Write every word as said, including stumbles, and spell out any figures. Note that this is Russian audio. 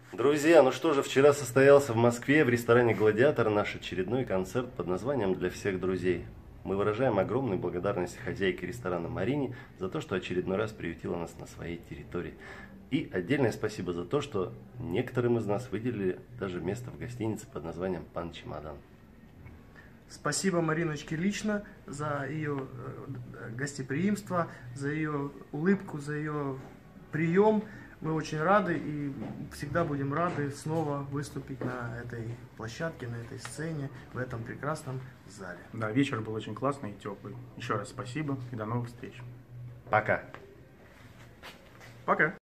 Друзья, ну что же, вчера состоялся в Москве в ресторане «Гладиатор» наш очередной концерт под названием «Для всех друзей». Мы выражаем огромную благодарность хозяйке ресторана Марине за то, что очередной раз приютила нас на своей территории. И отдельное спасибо за то, что некоторым из нас выделили даже место в гостинице под названием «Пан Чемодан». Спасибо Мариночке лично за ее гостеприимство, за ее улыбку, за ее прием. Мы очень рады и всегда будем рады снова выступить на этой площадке, на этой сцене, в этом прекрасном зале. Да, вечер был очень классный и теплый. Еще раз спасибо и до новых встреч. Пока. Пока.